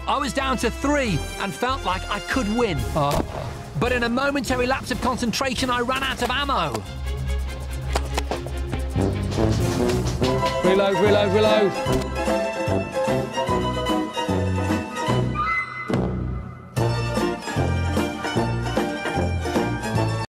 I was down to 3 and felt like I could win. But in a momentary lapse of concentration, I ran out of ammo. Reload, reload, reload.